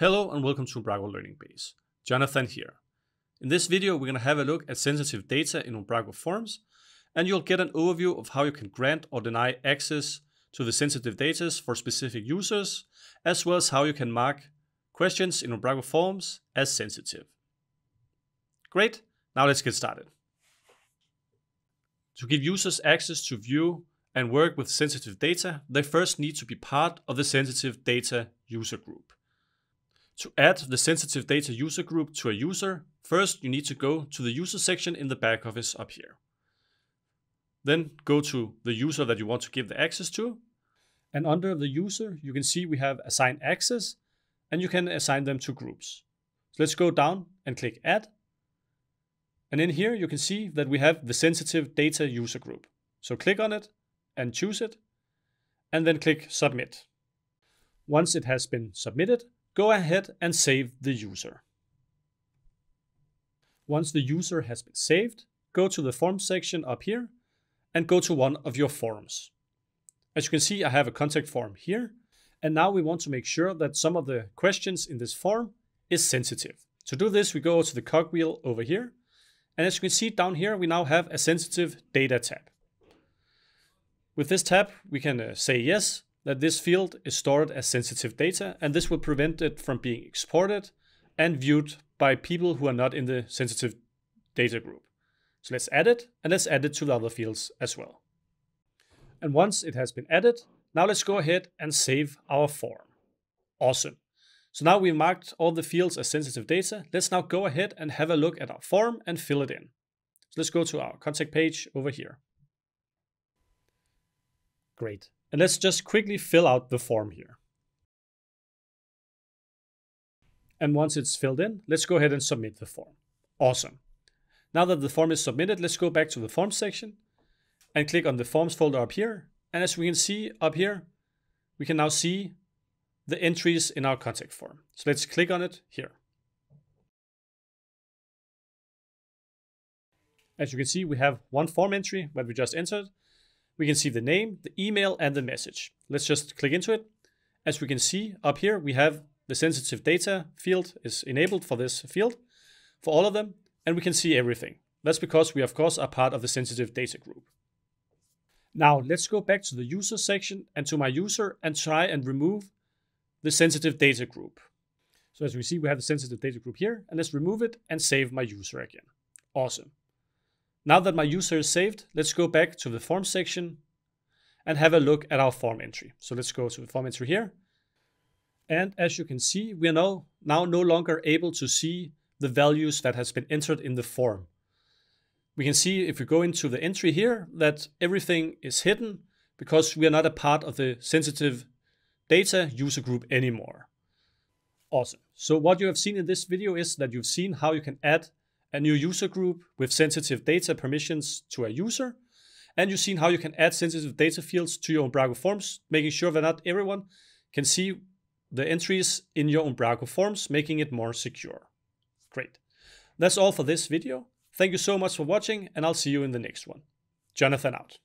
Hello and welcome to Umbraco Learning Base. Jonathan here. In this video, we're going to have a look at sensitive data in Umbraco Forms, and you'll get an overview of how you can grant or deny access to the sensitive data for specific users, as well as how you can mark questions in Umbraco Forms as sensitive. Great, now let's get started. To give users access to view and work with sensitive data, they first need to be part of the sensitive data user group. To add the sensitive data user group to a user, first you need to go to the user section in the back office up here. Then go to the user that you want to give the access to. And under the user, you can see we have assign access, and you can assign them to groups. So let's go down and click add. And in here, you can see that we have the sensitive data user group. So click on it and choose it, and then click submit. Once it has been submitted, go ahead and save the user. Once the user has been saved, go to the forms section up here and go to one of your forms. As you can see, I have a contact form here, and now we want to make sure that some of the questions in this form is sensitive. To do this, we go to the cogwheel over here, and as you can see down here, we now have a sensitive data tab. With this tab, we can say yes, that this field is stored as sensitive data, and this will prevent it from being exported and viewed by people who are not in the sensitive data group. So let's add it, and let's add it to the other fields as well. And once it has been added, now let's go ahead and save our form. Awesome. So now we've marked all the fields as sensitive data. Let's now go ahead and have a look at our form and fill it in. So let's go to our contact page over here. Great. And let's just quickly fill out the form here. And once it's filled in, let's go ahead and submit the form. Awesome. Now that the form is submitted, let's go back to the forms section and click on the forms folder up here. And as we can see up here, we can now see the entries in our contact form. So let's click on it here. As you can see, we have one form entry that we just entered. We can see the name, the email, and the message. Let's just click into it. As we can see up here, we have the sensitive data field is enabled for this field, for all of them, and we can see everything. That's because we, of course, are part of the sensitive data group. Now, let's go back to the user section and to my user and try and remove the sensitive data group. So as we see, we have the sensitive data group here, and let's remove it and save my user again. Awesome. Now that my user is saved, let's go back to the form section and have a look at our form entry. So let's go to the form entry here. And as you can see, we are now no longer able to see the values that has been entered in the form. We can see if we go into the entry here that everything is hidden because we are not a part of the sensitive data user group anymore. Awesome. So what you have seen in this video is that you've seen how you can add a new user group with sensitive data permissions to a user. And you've seen how you can add sensitive data fields to your Umbraco Forms, making sure that not everyone can see the entries in your Umbraco Forms, making it more secure. Great. That's all for this video. Thank you so much for watching, and I'll see you in the next one. Jonathan out.